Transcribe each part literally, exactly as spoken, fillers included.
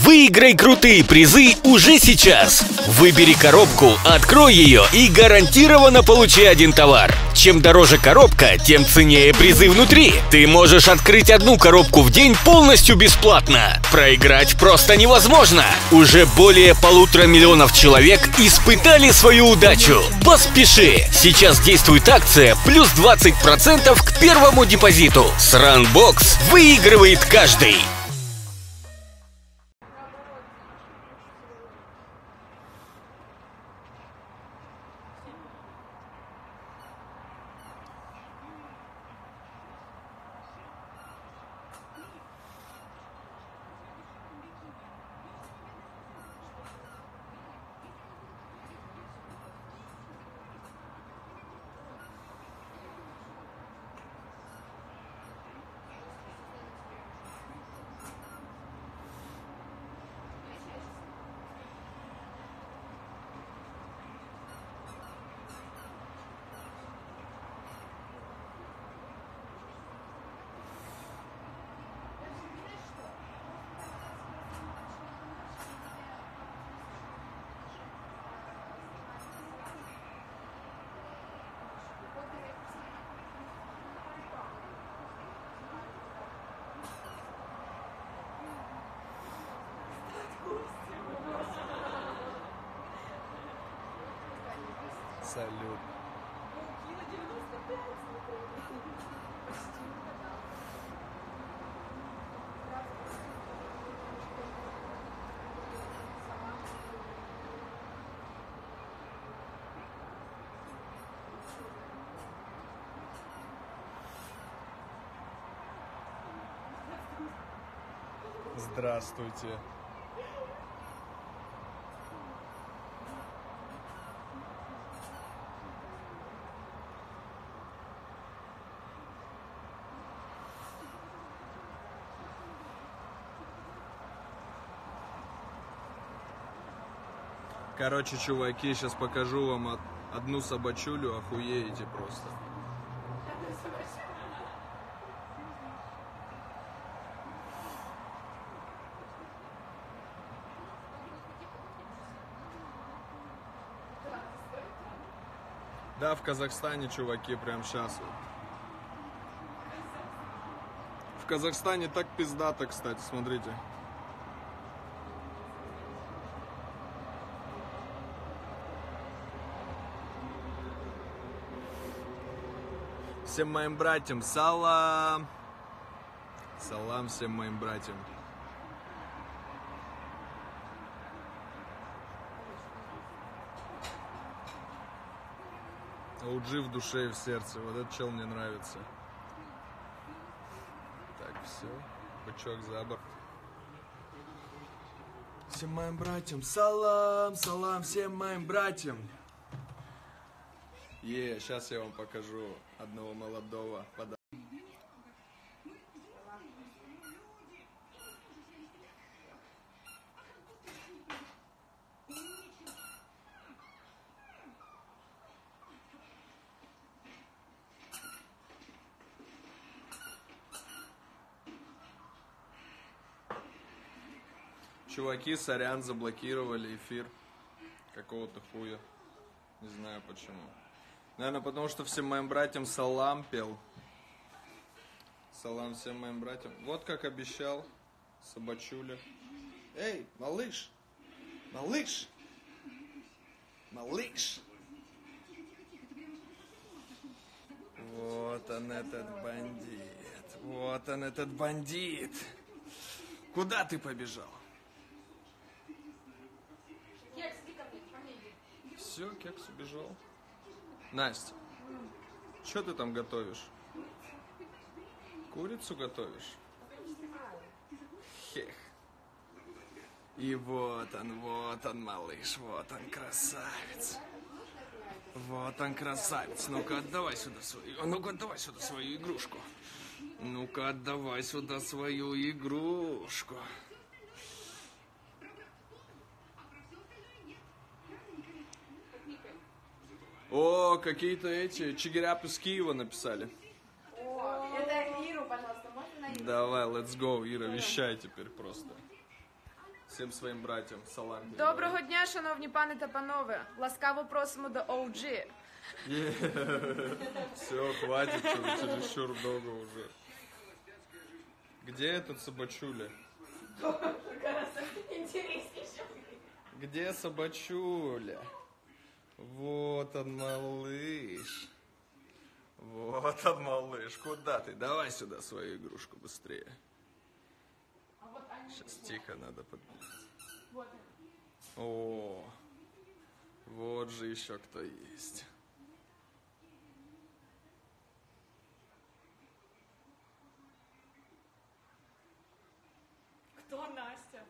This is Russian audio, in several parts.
Выиграй крутые призы уже сейчас. Выбери коробку, открой ее и гарантированно получи один товар. Чем дороже коробка, тем ценнее призы внутри. Ты можешь открыть одну коробку в день полностью бесплатно. Проиграть просто невозможно. Уже более полутора миллионов человек испытали свою удачу. Поспеши! Сейчас действует акция плюс двадцать процентов к первому депозиту. С Runbox выигрывает каждый. Салют. Здравствуйте. Короче, чуваки, сейчас покажу вам одну собачулю, охуеете просто. Да, в Казахстане, чуваки, прям сейчас вот. В Казахстане так пиздато, кстати, смотрите. Всем моим братьям салам. Салам всем моим братьям. Ауджи в душе и в сердце. Вот этот чел мне нравится. Так, все. Бычок за борт. Всем моим братьям салам. Салам всем моим братьям. Е, сейчас я вам покажу одного молодого подарка. Чуваки, сорян, заблокировали эфир какого-то хуя. Не знаю почему. Наверное, потому что всем моим братьям салам пел. Салам всем моим братьям. Вот как обещал собачуля. Эй, малыш! Малыш! Малыш! Вот он, этот бандит. Вот он, этот бандит. Куда ты побежал? Все, Кекс убежал. Настя, что ты там готовишь? Курицу готовишь? Хех. И вот он, вот он, малыш, вот он, красавец. Вот он, красавец. Ну-ка, отдавай сюда свою, ну-ка, отдавай сюда свою игрушку. Ну-ка, отдавай сюда свою игрушку. О, какие-то эти чигиряпы из Киева написали. О, это Иру, пожалуйста, можно на Иру? Давай, let's go, Ира, вещай теперь просто. всем своим братьям салам. Доброго дня, шановні пани та панове. Ласкаво просимо до о джі. Все, хватит, чересчур долго уже. Где этот собачуля? Где собачуля? Вот он, малыш. Вот он, малыш. Куда ты? Давай сюда свою игрушку быстрее. Сейчас тихо надо подняться. О, вот же еще кто есть. Кто Настя?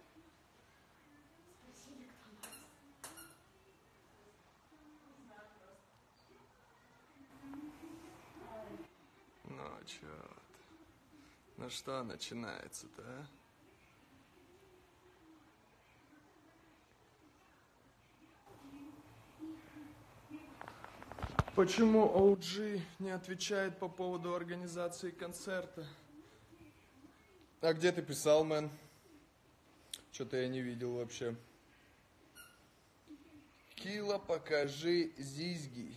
Ну, чё ты? Ну что начинается-то, а? Почему о джи не отвечает по поводу организации концерта? А где ты писал, мэн? Что-то я не видел вообще. Кила, покажи зизги.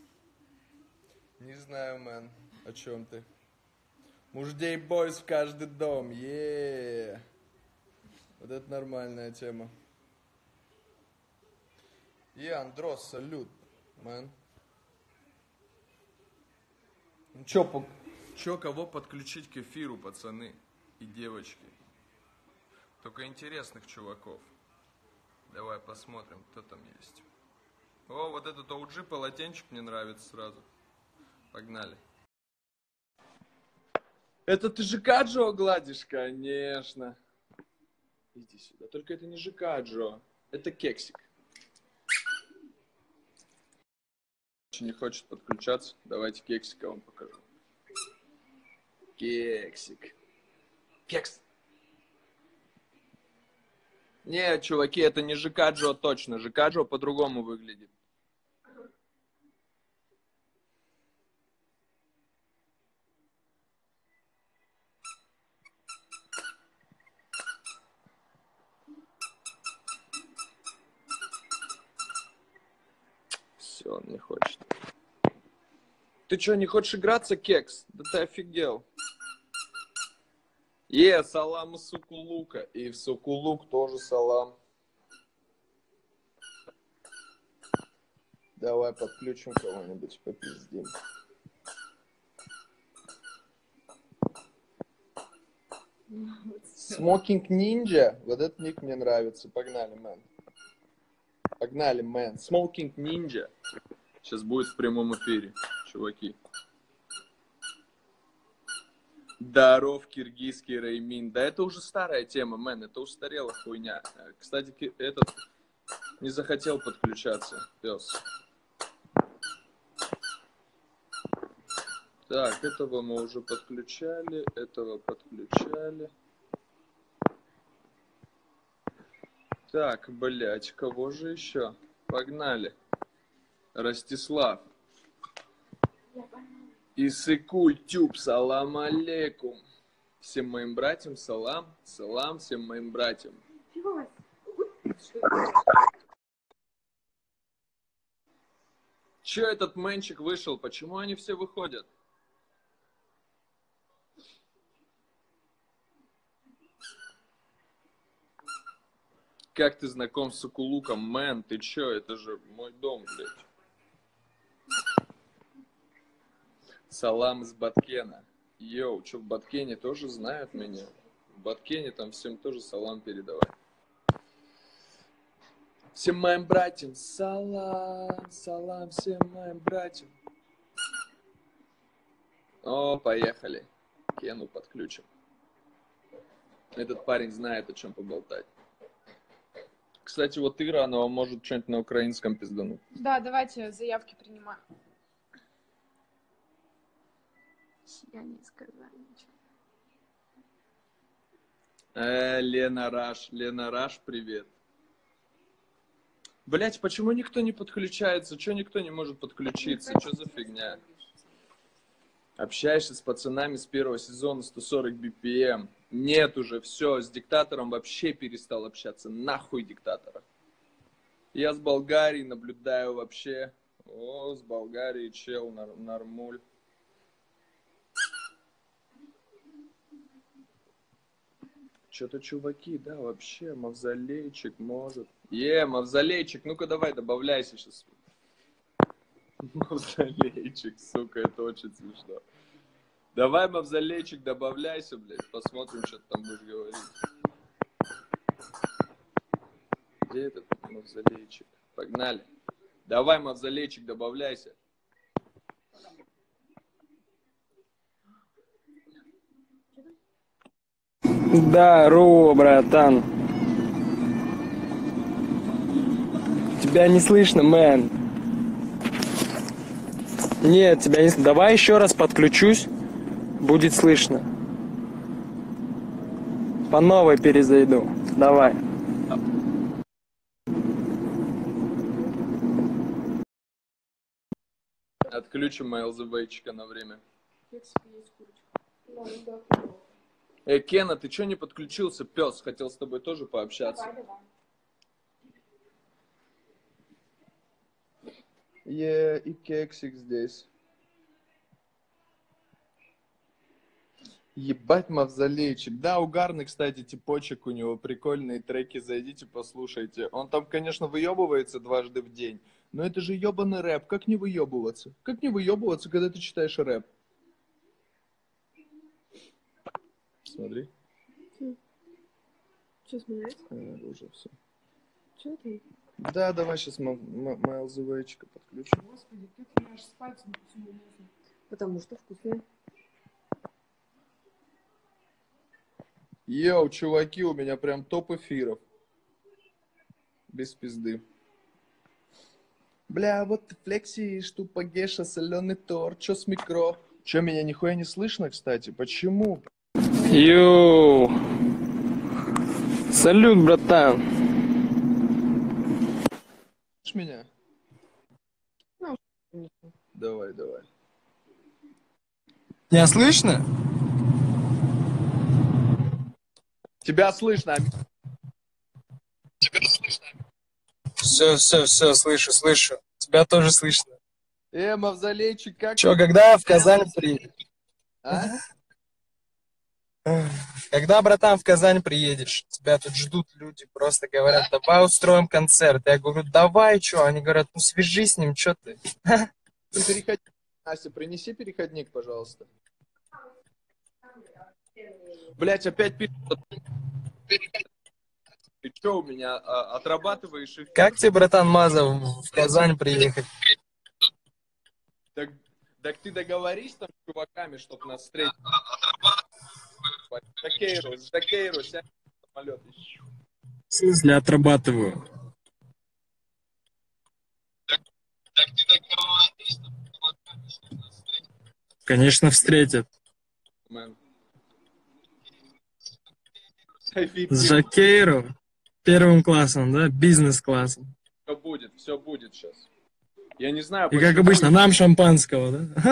Не знаю, мэн, о чем ты. Муждей бойс в каждый дом. Еее. Вот это нормальная тема. И Андрос, салют, мэн. Ну чё, по... чё, кого подключить к эфиру, пацаны и девочки? Только интересных чуваков. Давай посмотрим, кто там есть. О, вот этот о джи полотенчик мне нравится сразу. Погнали. Это ты ЖК Джо гладишь? Конечно. Иди сюда. Только это не ЖК Джо. Это кексик. Не хочет подключаться. Давайте кексика вам покажу. Кексик. Кекс. Не, чуваки, это не ЖК Джо точно. ЖК Джо по-другому выглядит. Все, он не хочет. Ты что, не хочешь играться, кекс? Да ты офигел. Е, салам из Сокулука. И в Сокулук тоже салам. Давай подключим кого-нибудь, попиздим. Смокинг Ниндзя. Вот этот ник мне нравится. Погнали, мэн. Погнали, мэн. Смокинг Ниндзя. Сейчас будет в прямом эфире, чуваки. Здоров, киргизский Реймин. Да это уже старая тема, мэн. Это устарела хуйня. Кстати, этот не захотел подключаться, пес. Так, этого мы уже подключали. Этого подключали. Так, блять, кого же еще? Погнали. Ростислав. Исыкуль тюб, салам алейкум. Всем моим братьям салам, салам всем моим братьям. Че этот мэнчик вышел? Почему они все выходят? Как ты знаком с Сокулуком, мэн? Ты че? Это же мой дом, блядь. Салам из Баткена. Йоу, что в Баткене тоже знают меня? В Баткене там всем тоже салам передавай. Всем моим братьям салам, салам всем моим братьям. О, поехали. Кену подключим. Этот парень знает, о чем поболтать. Кстати, вот Ира, она вам может что-нибудь на украинском пиздануть. Да, давайте заявки принимаем. Я не сказала ничего. Э, Лена Раш, Лена Раш, привет. Блять, почему никто не подключается? Чего никто не может подключиться? Что за фигня? Общаешься с пацанами с первого сезона сто сорок би пи эм. Нет уже, все, с диктатором вообще перестал общаться. Нахуй диктатора. Я с Болгарией наблюдаю вообще. О, с Болгарией чел, нар нормуль. Что-то чуваки, да, вообще, мавзолейчик может. Е, мавзолейчик, ну-ка давай, добавляйся сейчас. Мавзолейчик, сука, это очень смешно. Давай, мавзолейчик, добавляйся, блядь, посмотрим, что ты там будешь говорить. Где этот мавзолейчик? Погнали. Давай, мавзолейчик, добавляйся. Здорово, братан. Тебя не слышно, мэн. Нет, тебя не слышно. Давай еще раз подключусь. Будет слышно. По новой перезайду. Давай. Отключим ЛЗВчика на время. Эй, Кена, ты что не подключился, пес? Хотел с тобой тоже пообщаться. Е, и кексик здесь. Ебать, мавзолейчик. Да, угарный, кстати, типочек у него. Прикольные треки, зайдите, послушайте. Он там, конечно, выебывается дважды в день. Но это же ебаный рэп. Как не выебываться? Как не выебываться, когда ты читаешь рэп? Смотри. Что смотреть? А, уже все. Что ты? Да, давай сейчас МЛЗВчика подключим. Господи, как я аж с пальцем почему можно? Потому что вкусные. Йоу, чуваки, у меня прям топ эфиров. Без пизды. Бля, вот ты флексишь, тупо Геша, соленый торт, чё с микро? Чё, меня нихуя не слышно, кстати? Почему? Йоу. Салют, братан. Слышишь меня? Ну, Давай, давай. Тебя слышно? Тебя слышно, а... Все, все, все, слышу, слышу. Тебя тоже слышно. Э, мавзолейчик, как... Че, когда в Казань приедешь? А? Когда, братан, в Казань приедешь? Тебя тут ждут люди, просто говорят, давай устроим концерт. Я говорю, давай, что? Они говорят, ну свяжись с ним, что ты? Переходник. Настя, принеси переходник, пожалуйста. Блять, опять пишут. Ты что у меня а, отрабатываешь эфир? Как тебе, братан Мазов, в Казань приехать? Так, так ты договорись там с чуваками, чтоб нас встретить. Жакейру, Жакейру, сядь в самолет. В смысле отрабатываю? Конечно, встретят. Мэн. С Жакейру первым классом, да? Бизнес-классом. Все будет, все будет сейчас. Я не знаю, И как обычно, нам шампанского, да?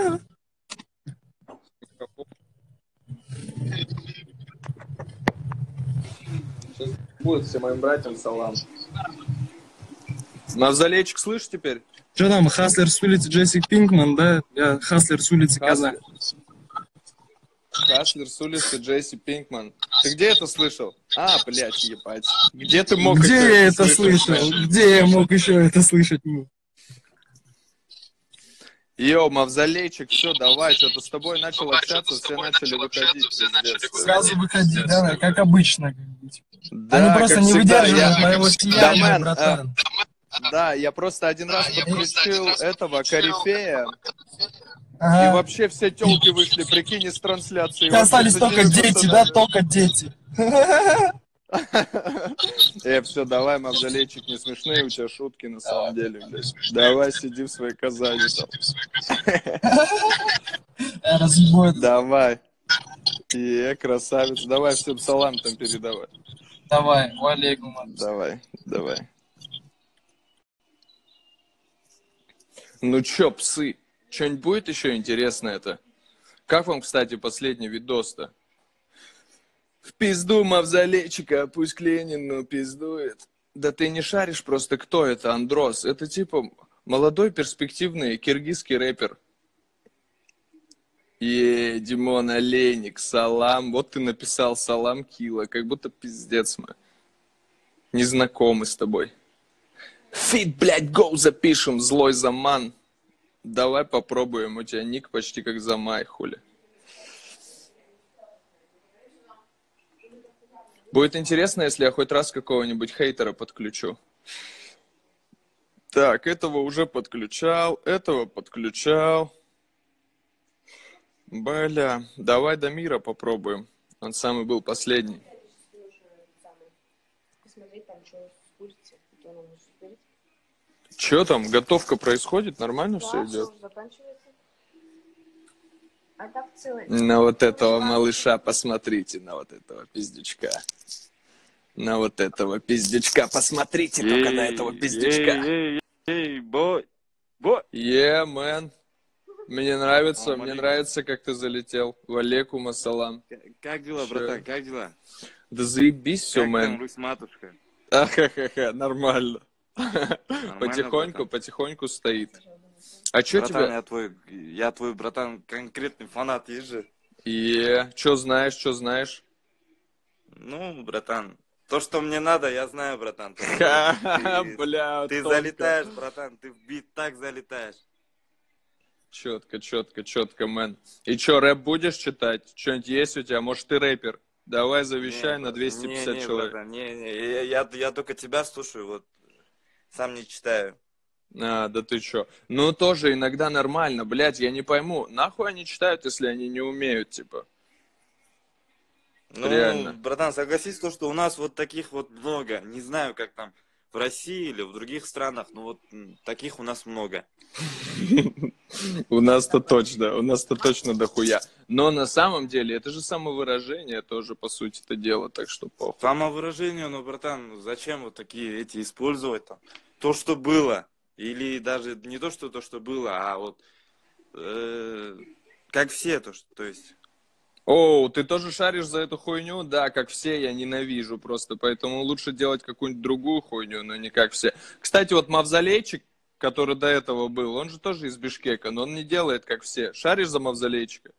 Сейчас будет всем моим братьям салам. Мавзолейчик, слышишь теперь? Что там, Хаслер с улицы Джесси Пинкман, да? Я Хаслер с улицы Казань. Хаслер с улицы Джесси Пинкман. Ты где это слышал? А, блядь, ебать. Где ты мог Где это я это слышать, слышал? блядь? Где я мог еще это слышать? Йоу, мавзолейчик, все, давай, что-то с тобой начал общаться, все начали выходить. Пиздец. Сразу выходи, да, как обычно. Да, Они просто как не всегда, выдерживают я- моего Да, сияния, мэн, братан. Да, я просто один раз подключил этого корифея, и Ага. вообще все телки вышли, прикинь, из трансляции. И остались Вообще только сидели дети, просто да, только дети. Э, все, давай, мавзолейчик, не смешные у тебя шутки на самом деле, блядь. Давай, сиди в своей Казани там. Разъебой. Давай. Е, красавец. Давай всем салам там передавай. Давай, валейкум. Давай, давай. Ну чё, псы, что-нибудь будет еще интересное-то? Как вам, кстати, последний видос-то? В пизду мавзолейчика, пусть к Ленину пиздует. Да ты не шаришь просто, кто это, Андрос. Это типа молодой перспективный киргизский рэпер. Е, Димон Олейник, салам. Вот ты написал салам Кила, как будто пиздец мы. Не знакомы с тобой. Фит, блядь, гоу запишем, злой заман. Давай попробуем, у тебя ник почти как замай, хули. Будет интересно, если я хоть раз какого-нибудь хейтера подключу. Так, этого уже подключал, этого подключал. Бля, давай до мира попробуем. Он самый был последний. Посмотреть там, что с курицей. Че там, готовка происходит? Нормально Да, все идет? всё, заканчивается. А так целый. На вот этого малыша посмотрите, на вот этого пиздючка. На вот этого пиздючка посмотрите только на этого пиздючка. Эй, эй, эй, бой, бой. Е, мэн. Мне нравится, О, мне маленький. нравится, как ты залетел. Валейкум ассалам. Как дела, Чё? братан, как дела? Да заебись все, Как там мэн. Русь-матушка? Ахахаха, нормально. Нормально, Потихоньку, братан? потихоньку стоит. А чё Братан, тебе? я твой, я твой, братан, конкретный фанат, есть же. Е, чё знаешь, чё знаешь? Ну, братан, то, что мне надо, я знаю, братан. То, что Ха-ха, Ты, бля, ты тонко. залетаешь, братан, ты в бит так залетаешь. Четко, четко, четко, мэн. И чё, рэп будешь читать? Что-нибудь есть у тебя? Может, ты рэпер? Давай завещай Не, на двести пятьдесят не, не, человек. братан, не, не, я, я, я только тебя слушаю, вот, сам не читаю. А, да ты чё? Ну, тоже иногда нормально, блядь, я не пойму. Нахуй они читают, если они не умеют, типа? Ну, Реально. братан, согласись, то, что у нас вот таких вот много. Не знаю, как там в России или в других странах, но вот м, таких у нас много. У нас-то точно, у нас-то точно дохуя. Но на самом деле, это же самовыражение тоже, по сути, это дело, так что похуй. Самовыражение, ну, братан, ну, зачем вот такие эти использовать там? То, что было. Или даже не то, что то, что было, а вот э, как все, то, что, то есть... О, ты тоже шаришь за эту хуйню? Да, как все, я ненавижу просто, поэтому лучше делать какую-нибудь другую хуйню, но не как все. Кстати, вот Мавзолейчик, который до этого был, он же тоже из Бишкека, но он не делает как все. Шаришь за Мавзолейчика?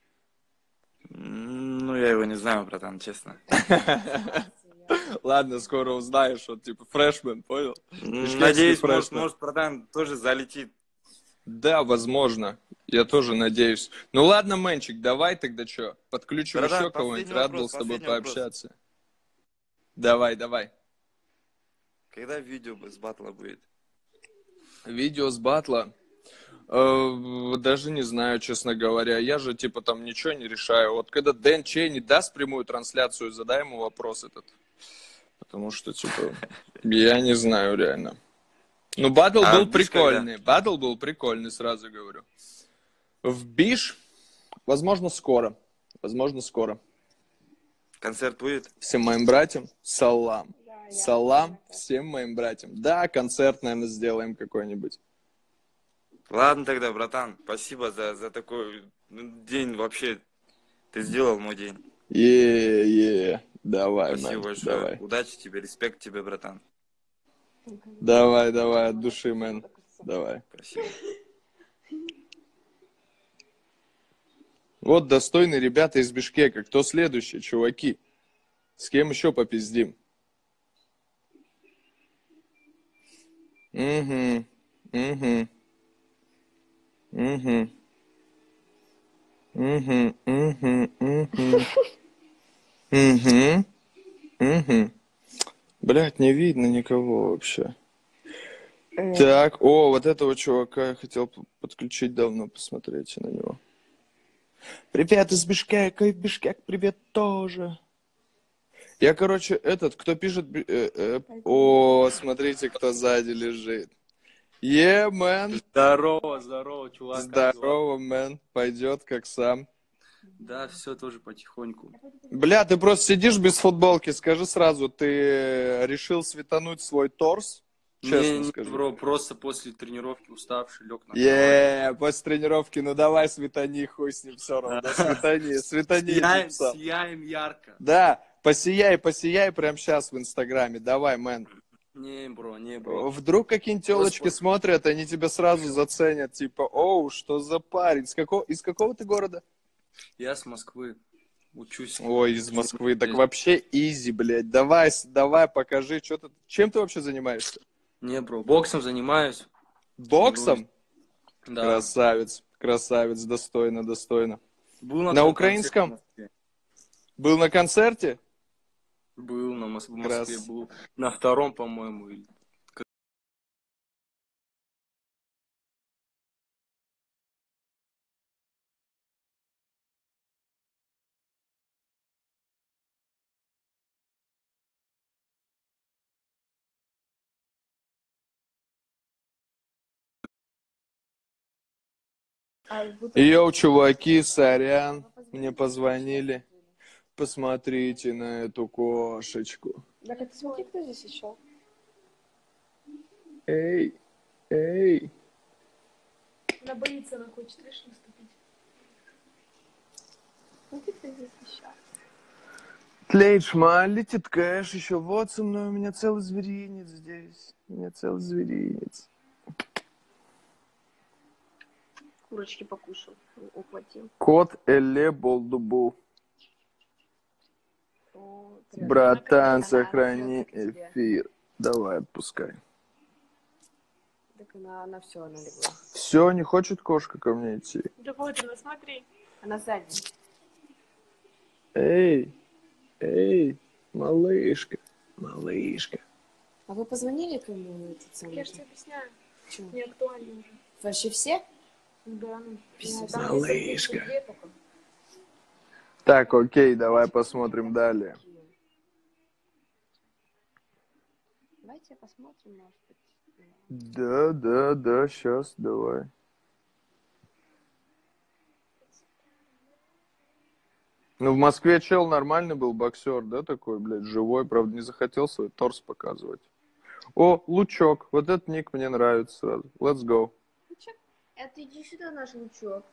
м, Ну, я его не знаю, братан, честно. Ладно, скоро узнаешь, вот типа фрешмен, понял? Бишкекский Надеюсь, может, фрешмен. может, братан тоже залетит. Да, возможно. Я тоже надеюсь. Ну ладно, Мэнчик, давай тогда что? Подключим Братан, еще кого-нибудь. последний Рад вопрос, был с тобой последний вопрос. пообщаться. Давай, давай. Когда видео с батла будет? Видео с батла. Э, даже не знаю, честно говоря. Я же типа там ничего не решаю. Вот когда Дэн Чейни даст прямую трансляцию, задай ему вопрос этот. Потому что, типа, я не знаю реально. Ну, батл А был в Биш прикольный. Батл был прикольный, сразу говорю. В Биш, возможно, скоро. Возможно, скоро. Концерт будет? Всем моим братьям салам. Да, я- Салам всем моим братьям. Да, концерт, наверное, сделаем какой-нибудь. Ладно тогда, братан, спасибо за, за такой день вообще. Ты сделал мой день. Е-е, давай, Спасибо мэн, большое. давай. Удачи тебе, респект тебе, братан. Давай, давай, от души, мэн. Давай. Спасибо. Вот достойные ребята из Бишкека. Кто следующий, чуваки? С кем еще попиздим? Угу, угу, угу, угу, угу, угу, угу, угу. Блять, не видно никого вообще. Э, Так, о, вот этого чувака я хотел п- подключить давно, посмотрите на него. Привет из Бишкека, и в Бишкек привет тоже. Я, короче, этот, кто пишет... би- э, э, о, смотрите, кто сзади лежит. Е, мэн. Здорово, здорово, чувак. как дела? Здорово, мэн. Пойдет как сам. Да, все тоже потихоньку. Бля, ты просто сидишь без футболки. Скажи сразу, ты решил светануть свой торс? Честно Не, не, скажи. бро, просто после тренировки уставший, лег на кровать. Е, после тренировки, ну давай светани, хуй с ним все равно. Да, светани, светани этим Сияем, псам. сияем ярко. Да, посияй, посияй прямо сейчас в Инстаграме. Давай, мэн. Не, бро, не, бро. Вдруг какие-нибудь телочки Просто- смотрят, они тебя сразу заценят. Типа, оу, что за парень? С какого, из какого ты города? Я с Москвы учусь. Ой, из Москвы. Так вообще изи, блядь. Давай, с- давай, покажи, что ты... Чем ты вообще занимаешься? Не, бро, боксом занимаюсь. Боксом? Да. Красавец, красавец, достойно, достойно. Был На том украинском? концерте в Москве. Был на концерте? Был на Мос- в Крас. Москве, был на втором, по-моему. или- А вы Йоу, чуваки, сорян, мне позвонили. Посмотрите на эту кошечку. Так это смотри, кто здесь еще? Эй, эй. Она боится, она хочет, видишь, наступить. Смотри, кто здесь еще? Тлейшма, летит кэш еще. Вот со мной, у меня целый зверинец здесь. У меня целый зверинец. Курочки покушал. Ухватил. Кот Эле Болдубу. О, Братан, она сохрани придётся к тебе. эфир. Давай, отпускай. Так она, она все, она легла. Все, не хочет кошка ко мне идти. Да вот она, смотри. Она сзади. Эй, эй, малышка, малышка. А вы позвонили кому этот самый? Я же тебе объясняю. Чё? Не актуально уже. Вообще все? Да, ну. Пиздец. там Малышка. есть две только. Так, окей, давай посмотрим далее. Давайте посмотрим, может быть. Да, да, да, сейчас, давай. Ну, в Москве чел нормальный был, боксер, да, такой, блядь, живой, правда, не захотел свой торс показывать. О, Лучок, вот этот ник мне нравится сразу. Let's go. Это иди сюда, наш лучок.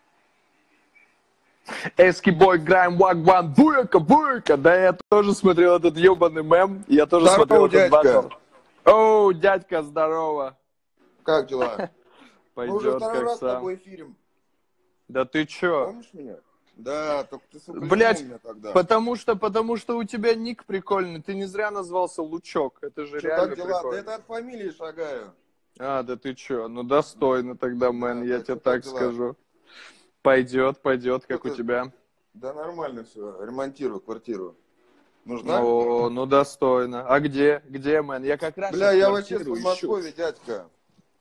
Эски бой, грайм, вагван, буйка, буйка. Да, я тоже смотрел этот ебаный мем. Я тоже Здорово, смотрел этот дядька. батл. Оу, дядька, здорово. Как дела? Мы уже Пойдет второй как раз с сам. тобой эфирим. Да ты чё? Помнишь меня? Да, только ты, сука, Блядь, не меня тогда. потому что, потому что у тебя ник прикольный. Ты не зря назвался Лучок. Это же Что реально так дела? прикольно. Да это от фамилии шагаю. А, да ты чё? Ну, достойно тогда, мэн, Да, я да, тебе чё так так дела? скажу. Пойдет, пойдет, как Что у ты- тебя. Да нормально все, ремонтирую квартиру. Нужна? О, ну достойно. А где? Где, мэн? Я как раз Бля, сейчас я вообще с квартиру ищу. Подмосковья, дядька.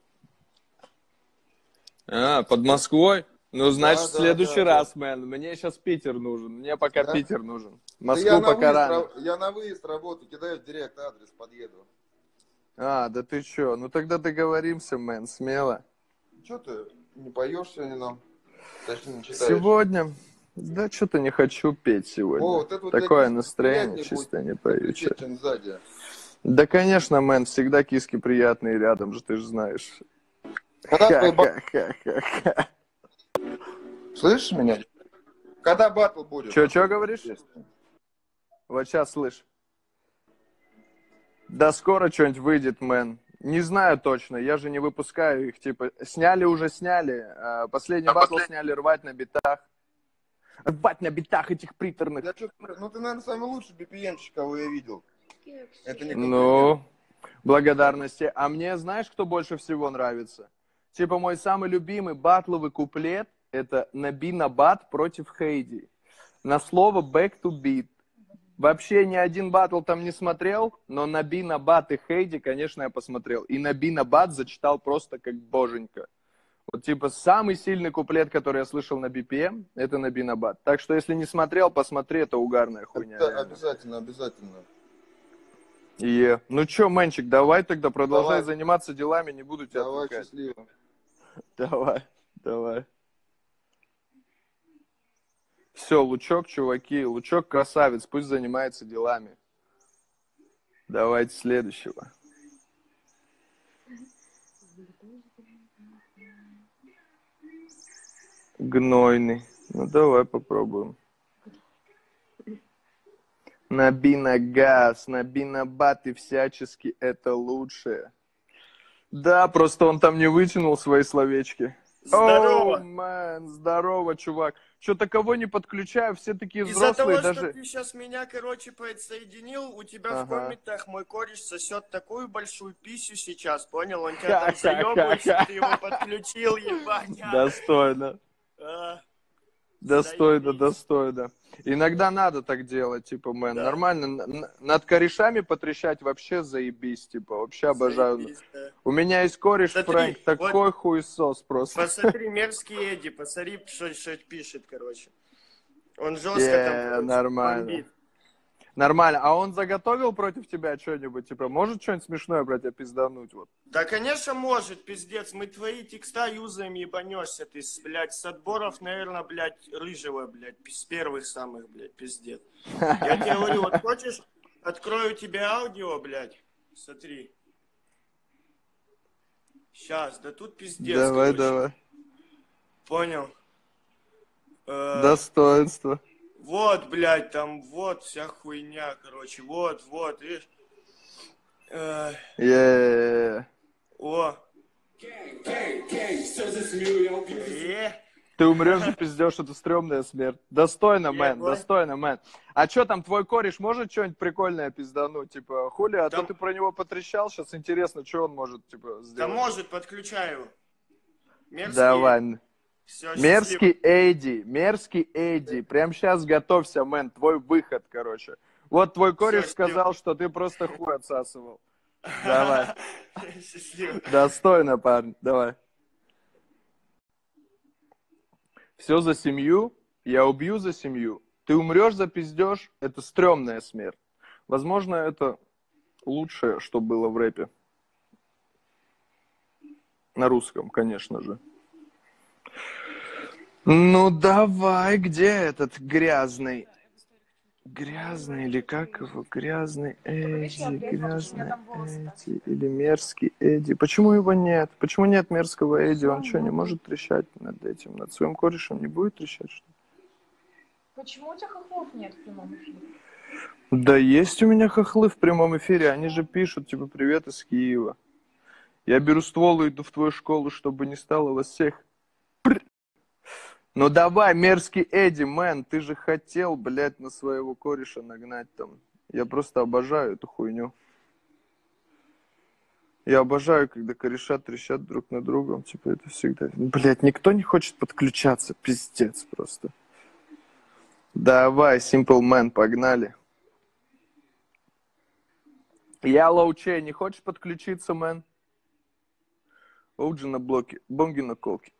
А, под Москвой? Ну, значит, Да, в да, следующий да, раз, мэн. Мне сейчас Питер нужен. Мне пока Да? Питер нужен. Да Москву я на, пока выезд, рано. ра- я на выезд работаю, кидаю в директ адрес, подъеду. А, да ты чё? Ну тогда договоримся, мэн, смело. Че ты не поешь сегодня нам? Точнее, не читаешь. Сегодня? Да что-то не хочу петь сегодня. О, вот это вот Такое для киски настроение, приятнее чисто будет не пою. кричать, чё. чем сзади. Да, конечно, мэн, всегда киски приятные рядом же, ты же знаешь. Когда твой ба- Ха-ха-ха-ха. Слышишь меня? Когда батл будет? Чё, чё говоришь? Вот сейчас слышь. Да скоро что-нибудь выйдет, мэн. Не знаю точно, я же не выпускаю их, типа, сняли уже сняли. А, Последний батл сняли «Рвать на битах». Рвать на битах этих приторных. Я чё, ну ты, наверное, самый лучший би пи эм-щик, кого я видел. Это не комплимент. Ну, благодарности. А мне знаешь, кто больше всего нравится? Типа мой самый любимый батловый куплет — это «Наби на бат против Хейди». На слово «back to beat». Вообще ни один батл там не смотрел, но «Наби на бат» и Хейди, конечно, я посмотрел. И «Наби на бат» зачитал просто как боженька. Вот типа самый сильный куплет, который я слышал на би пи эм, это «Наби на бат». Так что если не смотрел, посмотри, это угарная хуйня. Это реально. обязательно, обязательно. Е. Ну чё, Мэнчик, давай тогда продолжай Давай. заниматься делами, не буду тебя Давай, отвлекать. счастливо. Давай, давай. Все, Лучок, чуваки, Лучок красавец, пусть занимается делами. Давайте следующего. Гнойный. Ну, давай попробуем. Наби на газ, наби на бат и всячески это лучшее. Да, просто он там не вытянул свои словечки. Здорово. Оу, мэн, здорово, чувак. Что-то кого не подключаю, все такие Из-за того, взрослые, что даже... ты сейчас меня, короче, подсоединил, у тебя в Ага. комментах мой кореш сосет такую большую писю сейчас, понял? Он тебя там Ха-ха-ха-ха. заебывается, ты его подключил, ебать. а. Достойно. А, Достойно, заебись. достойно. Иногда надо так делать, типа, мэн, Да. нормально. Н- н- Над корешами потрещать вообще заебись, типа, вообще обожаю. Заебись, да. У меня есть кореш Смотри, Фрэнк, такой вот- хуесос просто. Посмотри, мерзкий Эдди, посмотри, что, что пишет, короче. Он жестко Е, там, короче, нормально. бомбит. Нормально. А он заготовил против тебя что-нибудь? Типа, может что-нибудь смешное про тебя пиздануть? Вот. Да, конечно, может, пиздец. Мы твои текста юзаем, ебанешься ты, с, блядь, с отборов, наверное, блядь, рыжего, блядь, с первых самых, блядь, пиздец. Я тебе говорю, вот хочешь, открою тебе аудио, блядь, смотри. Сейчас, да тут пиздец, Давай, короче. давай. Понял? Э, Достоинство. Вот, блядь, там вот вся хуйня, короче, вот, вот, видишь? Э, Е. о. Э. Ты умрешь за пиздешь, это стрёмная смерть. Достойно, мэн, Ебать. достойно, мэн. А чё там, твой кореш может что-нибудь прикольное пиздануть? Типа, хули, а Там- то ты про него потрещал, сейчас интересно, что он может, типа, Да сделать. может, подключаю. Мерзкий. Давай. Всё, Мерзкий счастливо. Эдди, мерзкий Эдди. Прям сейчас готовься, мэн, твой выход, короче. Вот твой кореш Всё, сказал, что ты просто хуй отсасывал. Давай. Счастливо. Достойно, парень, давай. Все за семью, я убью за семью. Ты умрешь за пиздеж, это стрёмная смерть. Возможно, это лучшее, что было в рэпе. На русском, конечно же. Ну давай, где этот грязный? Грязный или как его? Грязный Эдди, грязный Эдди или мерзкий Эдди. Почему его нет? Почему нет мерзкого Эдди? Он что, не может трещать над этим? Над своим корешем не будет трещать, что ли? Почему у тебя хохлов нет в прямом эфире? Да есть у меня хохлы в прямом эфире. Они же пишут, типа, привет из Киева. Я беру ствол и иду в твою школу, чтобы не стало вас всех. Пр. Ну давай, мерзкий Эдди, мэн, ты же хотел, блядь, на своего кореша нагнать там. Я просто обожаю эту хуйню. Я обожаю, когда кореша трещат друг на другом. Типа, это всегда... Блядь, никто не хочет подключаться. Пиздец просто. Давай, Simple Man, погнали. Я Лоучей, не хочешь подключиться, мэн? Оуджи на блоке, бонги на колке.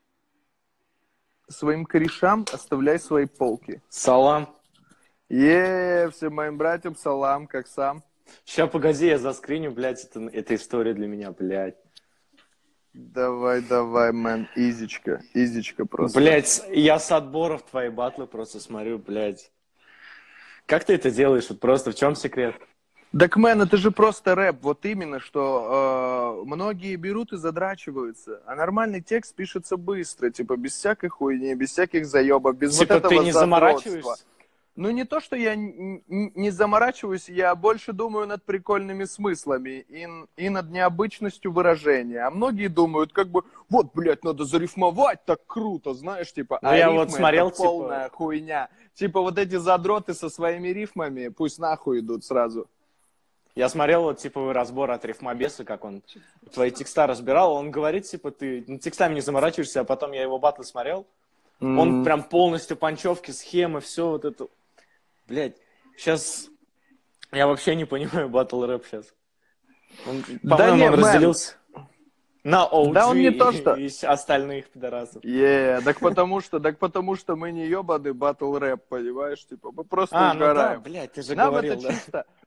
Своим корешам оставляй свои полки. Салам. Е, всем моим братьям салам, как сам. Ща, погоди, я заскриню, блядь, это, это история для меня, блядь. Давай, давай, мэн, изичка, изичка просто. Блядь, я с отборов твои батлы просто смотрю, блядь. Как ты это делаешь? Вот просто в чем секрет? Так, мэн, это же просто рэп, вот именно, что э, многие берут и задрачиваются, а нормальный текст пишется быстро, типа, без всякой хуйни, без всяких заебов, без Типа вот этого ты не задротства. заморачиваешься? Ну, не то, что я н- н- не заморачиваюсь, я больше думаю над прикольными смыслами и, н- и над необычностью выражения. А многие думают, как бы, вот, блядь, надо зарифмовать, так круто, знаешь, типа, Ну, а я рифмы вот смотрел, это полная типа- хуйня. Типа, вот эти задроты со своими рифмами, пусть нахуй идут сразу. Я смотрел вот типовый разбор от Рифмобеса, как он твои текста разбирал. Он говорит, типа, ты ну, текстами не заморачиваешься, а потом я его батлы смотрел. М. Он прям полностью панчевки, схемы, все вот это. Блядь, сейчас я вообще не понимаю батл рэп сейчас. Он, Да по-моему, не, он мэн. разделился на о джи Да он не и, то, что- и остальных пидорасов. Е, так потому что, так потому что мы не ебаный батл рэп, понимаешь, типа, мы просто А, ну да, угораем. блядь, ты же Нам говорил, это да. чисто,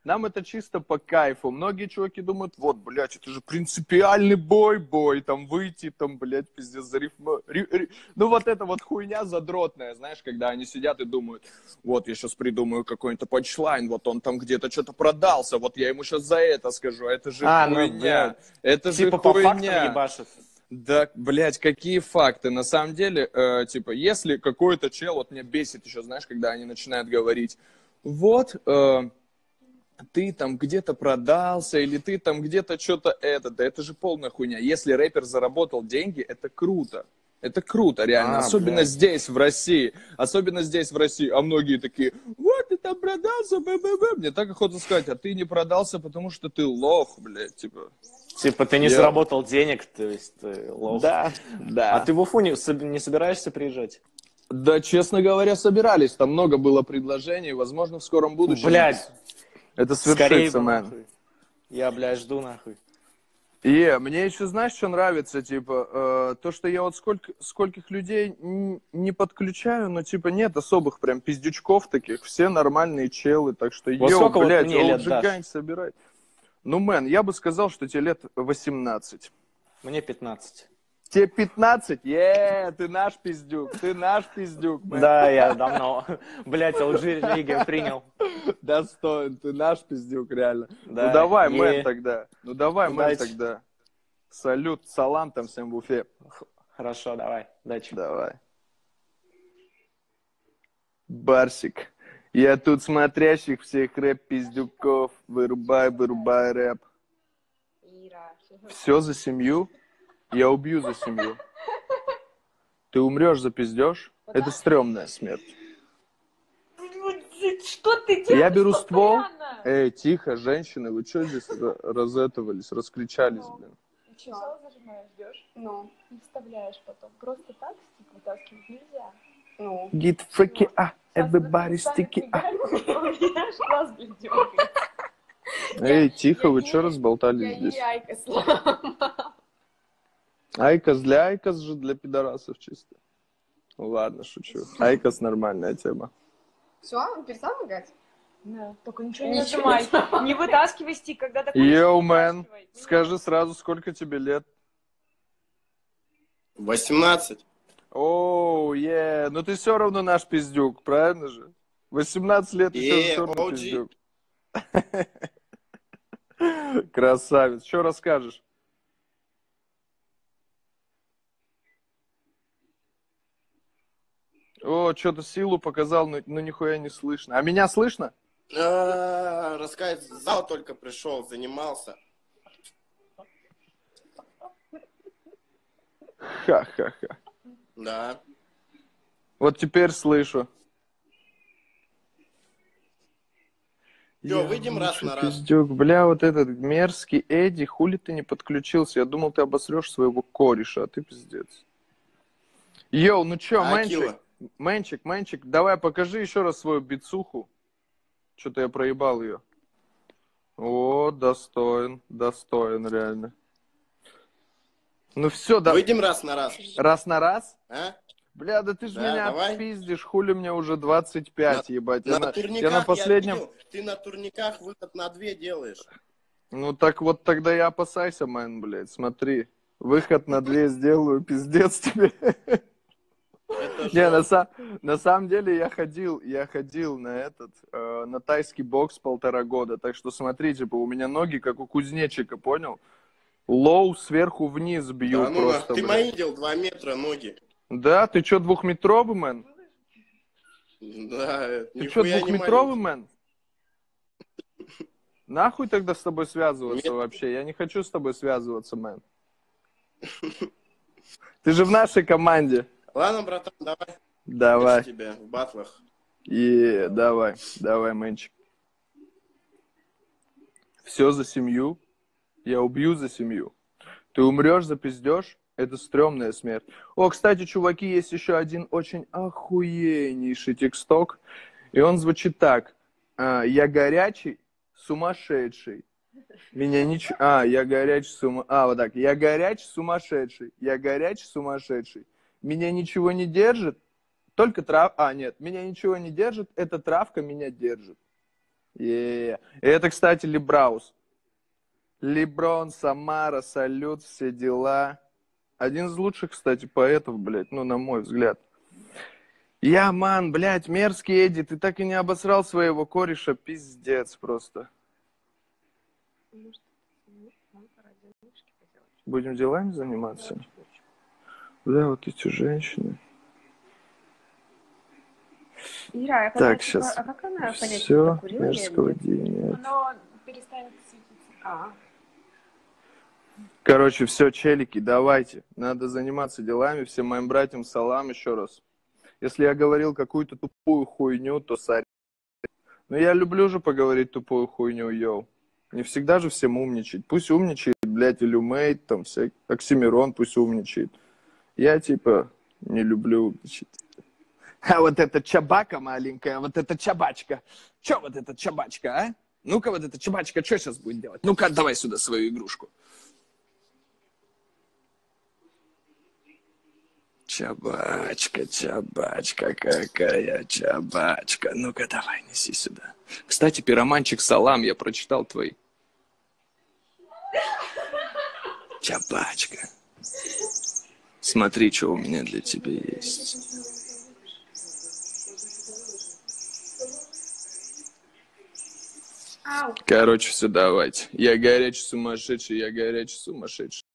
нам это чисто по кайфу. Многие чуваки думают, вот, блядь, это же принципиальный бой, бой, там выйти, там, блядь, пиздец, за рифму. Ри, ри. Ну вот это вот хуйня задротная, знаешь, когда они сидят и думают, вот, я сейчас придумаю какой-то панчлайн, вот он там где-то что-то продался, вот я ему сейчас за это скажу, это же А, ну, хуйня, блядь. это же Типа по фактам хуйня. ебашит. Да, блядь, какие факты. На самом деле, э, типа, если какой-то чел, вот меня бесит еще, знаешь, когда они начинают говорить, вот, э, ты там где-то продался, или ты там где-то что-то это, да это же полная хуйня. Если рэпер заработал деньги, это круто. Это круто, реально. А, Особенно блядь. здесь, в России. Особенно здесь, в России. А многие такие, вот, ты там продался, б-б-б. Мне так охота сказать, а ты не продался, потому что ты лох, блядь, типа. Типа ты не Я- заработал денег, то есть ты лох. Да, да. А ты в Уфу не, соб- не собираешься приезжать? Да, честно говоря, собирались. Там много было предложений. Возможно, в скором будущем. Блядь, это скорее свершится, бы, мэн. нахуй. Я, блядь, жду нахуй. И мне еще, знаешь, что нравится, типа, э, то, что я вот сколько, скольких людей н- не подключаю, но, типа, нет особых прям пиздючков таких, все нормальные челы, так что, Вот йоу, сколько вот блядь, мне лет о джи дашь? Gang собирай. Ну, мэн, я бы сказал, что тебе лет восемнадцать. Мне пятнадцать. Тебе пятнадцать? Е, ты наш пиздюк, ты наш пиздюк, мэн. Да, я давно, блядь, эл джи-религию принял. Достоин, ты наш пиздюк, реально. Да, Ну давай, е. мэн, тогда. Ну давай, мэн, Удачи. тогда. Салют, салам там всем в Уфе. Хорошо, давай, удачи. Давай. Барсик. Я тут смотрящих всех рэп-пиздюков. Вырубай, вырубай рэп. Все за семью? Я убью за семью. Ты умрешь за пиздеж? Это стрёмная смерть. Что ты делаешь? Я беру ствол. постоянно? Эй, тихо, женщины, вы что здесь ра- разэтовались, раскричались, блин? Все зажимаешь, ждешь, Ну, и вставляешь потом. Просто так стик вытаскивать нельзя. ну. Get freaky, ah, everybody sticky, ah. У меня аж глаз, блин, дергается. Эй, тихо, я вы не- что разболтались Я здесь? ей айка сломала. Айкос для Айкос же для пидорасов чисто. Ну ладно, шучу. Айкос нормальная тема. Все, перестал играть? Да, только ничего не Ничего нажимай. Не вытаскивай стик, когда такой. Йоу, мэн, скажи сразу, сколько тебе лет? восемнадцать. Оу, е, ну ты все равно наш пиздюк, правильно же? восемнадцать лет еще Е, все равно о джи. пиздюк. Красавец. Что расскажешь? О, что-то силу показал, но, но нихуя не слышно. А меня слышно? А, Рассказать, зал только пришел, занимался. Ха-ха-ха. Да. Вот теперь слышу. Чё, Я выйдем раз лучший на раз? пиздюк. Бля, вот этот мерзкий Эдди, хули ты не подключился? Я думал, ты обосрешь своего кореша, а ты пиздец. Йоу, ну чё, А, Мэнчик, Акила? Мэнчик, Мэнчик, давай покажи еще раз свою бицуху. Что-то я проебал ее. О, достоин, достоин, реально. Ну все, да. Выйдем раз на раз. Раз на раз? А? Бля, да ты ж Да, меня давай. пиздишь, хули мне уже двадцать пять, ебать. Я На на, турниках я на последнем... видел, ты на турниках выход на две делаешь. Ну так вот тогда и опасайся, мэн, блядь, смотри. Выход на две сделаю, пиздец тебе. Это Не, на, жестко. са- на самом деле я ходил, я ходил на этот, э, на тайский бокс полтора года, так что смотри, типа, у меня ноги как у кузнечика, понял? Лоу сверху вниз бью Да ну просто, нах- ты блядь. мои делал два метра ноги. Да, ты чё, двухметровый, мэн? Да, Ты чё, нихуя не двухметровый, маленький. мэн? Нахуй тогда с тобой связываться Нет. вообще? Я не хочу с тобой связываться, мэн. Ты же в нашей команде. Ладно, братан, давай. Давай. Удачи тебе в батлах. И давай, давай, мэнчик. Все за семью. Я убью за семью. Ты умрешь за пиздеж. Это стрёмная смерть. О, кстати, чуваки, есть еще один очень охуеннейший тексток. И он звучит так. А, я горячий, сумасшедший. Меня ничего... А, я горячий, сума... А, вот так. Я горячий, сумасшедший. Я горячий, сумасшедший. Меня ничего не держит. Только трав... А, нет. Меня ничего не держит. Эта травка меня держит. Е-е-е. И это, кстати, Либраус. Леброн, Самара, салют, все дела. Один из лучших, кстати, поэтов, блядь, ну, на мой взгляд. Я, ман, блядь, мерзкий Эдди, ты так и не обосрал своего кореша, пиздец просто. Будем делами заниматься? Да, вот эти женщины. Ира, а Так, когда, сейчас. а как она понять, Все, курила мерзкого или нет? дня. Оно перестанет светиться. А, Короче, все, челики, давайте. Надо заниматься делами. Всем моим братьям салам еще раз. Если я говорил какую-то тупую хуйню, то сори. Но я люблю же поговорить тупую хуйню, йоу. Не всегда же всем умничать. Пусть умничает, блядь, Илюмейт, там, всякий. Оксимирон пусть умничает. Я, типа, не люблю умничать. А вот эта чабака маленькая, вот эта чабачка. Че вот эта чабачка, а? Ну-ка, вот эта чабачка, что сейчас будет делать? Ну-ка, давай сюда свою игрушку. Чабачка, чабачка, какая чабачка. Ну-ка, давай, неси сюда. Кстати, пироманчик, салам, я прочитал твои. Чабачка. Смотри, что у меня для тебя есть. Ау. Короче, все, давайте. Я горячий сумасшедший, я горячий сумасшедший.